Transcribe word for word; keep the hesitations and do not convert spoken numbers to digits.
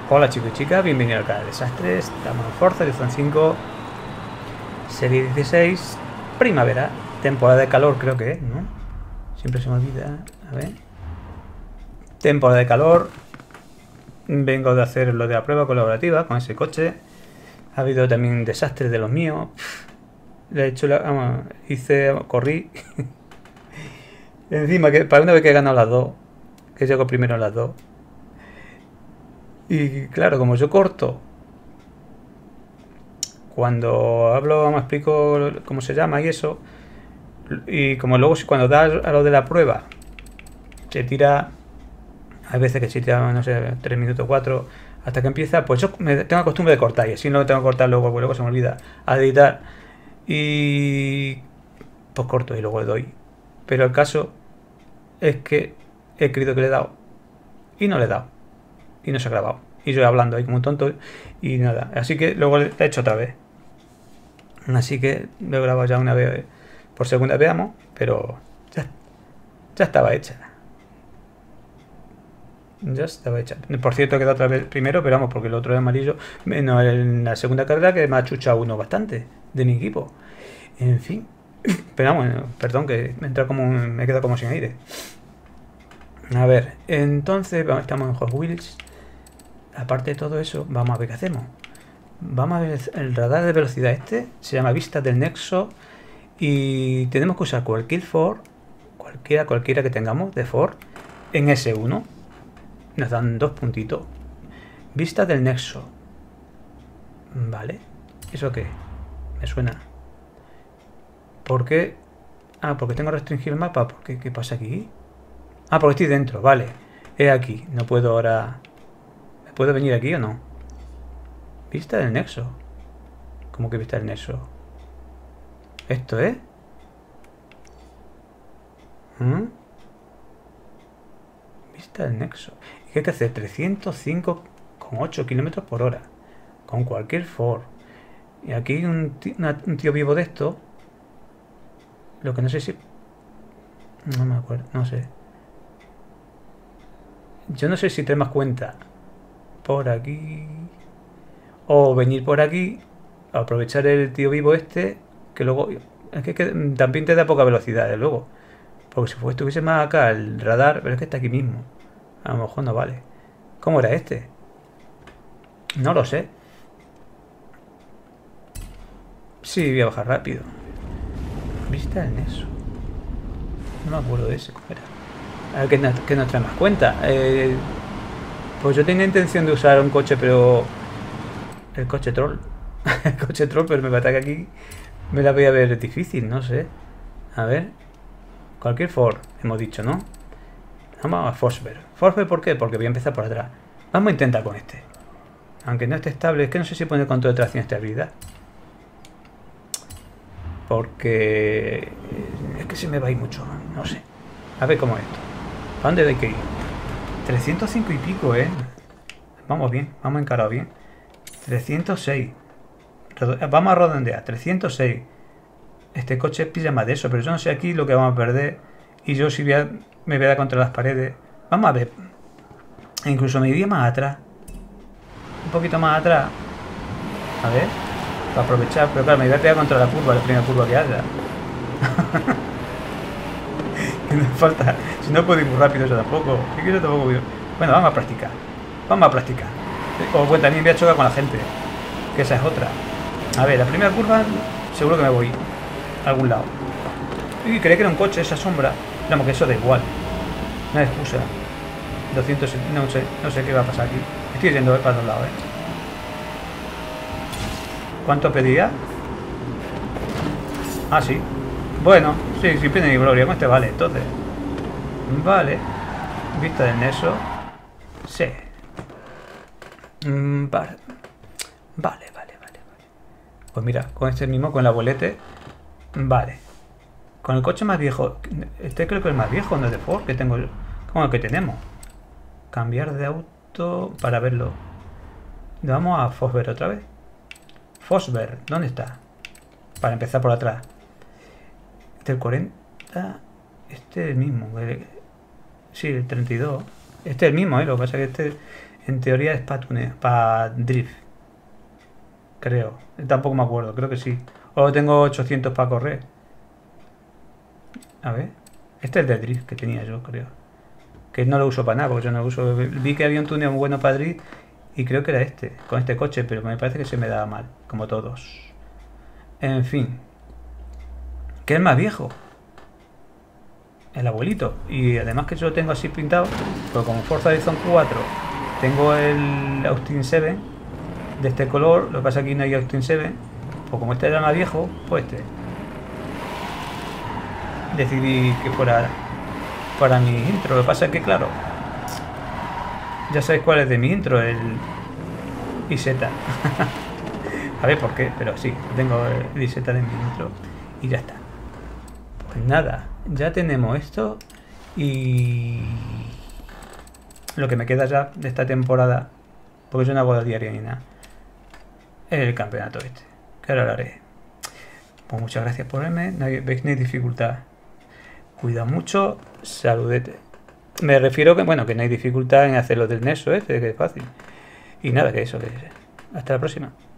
Hola chicos y chicas, bienvenidos al canal de Desastres. Estamos en Forza Horizon cinco, serie dieciséis, primavera, temporada de calor creo que es, ¿no? Siempre se me olvida, a ver. Temporada de calor. Vengo de hacer lo de la prueba colaborativa con ese coche. Ha habido también desastres de los míos. Le he hecho la... Vamos, hice... corrí. Encima, que para una vez que he ganado las dos, que llego primero en las dos. Y claro, como yo corto, cuando hablo me explico cómo se llama y eso, y como luego cuando da a lo de la prueba se tira, hay veces que se tira, no sé, tres minutos, cuatro, hasta que empieza, pues yo me tengo la costumbre de cortar y así no lo tengo que cortar luego, porque luego se me olvida a editar y pues corto y luego le doy. Pero el caso es que he creído que le he dado y no le he dado y no se ha grabado. Y yo hablando ahí como un tonto y nada. Así que luego le he hecho otra vez. Así que lo he grabado ya una vez por segunda, veamos. Pero ya, ya estaba hecha. Ya estaba hecha. Por cierto, he quedado otra vez primero, pero vamos, porque el otro es amarillo. Menos en la segunda carrera que me ha chuchado uno bastante de mi equipo. En fin. Pero vamos, perdón, que me entra como un, me he quedado como sin aire. A ver, entonces estamos en Hot Wheels. Aparte de todo eso, vamos a ver qué hacemos. Vamos a ver el radar de velocidad este. Se llama vista del nexo. Y tenemos que usar cualquier Ford, cualquiera, cualquiera que tengamos de Ford, en ese uno. Nos dan dos puntitos. Vista del nexo. Vale. ¿Eso qué? Me suena. ¿Por qué? Ah, porque tengo restringido el mapa. ¿Por qué? ¿Qué pasa aquí? Ah, porque estoy dentro. Vale. He aquí. No puedo ahora... ¿Puedo venir aquí o no? Vista del nexo. ¿Cómo que vista del nexo? ¿Esto es? ¿Mm? Vista del nexo. ¿Y qué hay que hacer? trescientos cinco coma ocho kilómetros por hora. Con cualquier Ford. Y aquí hay un tío, una, un tío vivo de esto. Lo que no sé si... No me acuerdo, no sé. Yo no sé si te das cuenta. Por aquí... O venir por aquí, aprovechar el tío vivo este, que luego... Es que, que también te da poca velocidad, de luego. Porque si estuviese más acá el radar, pero es que está aquí mismo. A lo mejor no vale. ¿Cómo era este? No lo sé. Sí, voy a bajar rápido. Vista en eso. No me acuerdo de ese, ¿cómo era? A ver qué nos, qué nos trae más cuenta. Eh, pues yo tenía intención de usar un coche, pero... El coche troll. El coche troll, pero me va a atacar aquí. Me la voy a ver difícil, no sé. A ver. Cualquier Ford, hemos dicho, ¿no? Vamos a Forsberg. ¿Forsberg por qué? Porque voy a empezar por atrás. Vamos a intentar con este. Aunque no esté estable, es que no sé si pone control de tracción estabilidad. Porque... Es que se me va a ir mucho, no sé. A ver cómo es esto. ¿Para dónde hay que ir? trescientos cinco y pico, ¿eh? Vamos bien, vamos encarado bien. trescientos seis. Vamos a redondear. trescientos seis. Este coche pilla más de eso, pero yo no sé aquí lo que vamos a perder. Y yo si voy a, me voy a dar contra las paredes. Vamos a ver. Incluso me iría más atrás. Un poquito más atrás. A ver. Para aprovechar. Pero claro, me voy a pegar contra la curva, la primera curva que haya. Que no falta. Si no puedo ir muy rápido eso tampoco. Yo quiero tampoco. Bueno, vamos a practicar. Vamos a practicar. Como cuenta, también voy a chocar con la gente. Que esa es otra. A ver, la primera curva seguro que me voy a algún lado. Y creía que era un coche, esa sombra. Vamos, que eso da igual. No hay excusa. doscientos, no sé, no sé qué va a pasar aquí. Estoy yendo para los lados, ¿eh? ¿Cuánto pedía? Ah, sí. Bueno, sí, sin pena ni gloria. Con este vale, entonces. Vale. Vista del nexo. Sí. Mm, vale. Vale, vale, vale, vale. Pues mira, con este mismo, con el abuelete. Vale. Con el coche más viejo. Este creo que es el más viejo, no es de Ford, que tengo. Como el que tenemos. Cambiar de auto para verlo. Vamos a Forsberg otra vez. Forsberg, ¿dónde está? Para empezar por atrás. Este el cuarenta. Este es el mismo. El, sí, el treinta y dos. Este es el mismo, ¿eh? Lo que pasa es que este en teoría es para tuneo, para drift. Creo. Tampoco me acuerdo, creo que sí. O tengo ochocientos para correr. A ver. Este es de drift que tenía yo, creo. Que no lo uso para nada, porque yo no lo uso. Vi que había un tuneo muy bueno para drift y creo que era este, con este coche, pero me parece que se me daba mal, como todos. En fin. ¿Qué es más viejo? El abuelito. Y además que yo lo tengo así pintado, pues como Forza Horizon cuatro tengo el Austin siete de este color, lo que pasa aquí no hay Austin siete, pues como este era más viejo, pues este decidí que fuera para mi intro. Lo que pasa es que claro, ya sabéis cuál es de mi intro, el I Z. A ver por qué, pero sí, tengo el I Z de mi intro y ya está. Pues nada, ya tenemos esto y lo que me queda ya de esta temporada, porque yo no hago diaria ni nada, es el campeonato este, que ahora lo haré. Pues muchas gracias por verme, no hay, veis, no hay dificultad. Cuida mucho, saludete. Me refiero que, bueno, que no hay dificultad en hacerlo del Nexo este, que es fácil. Y nada, que eso, que hasta la próxima.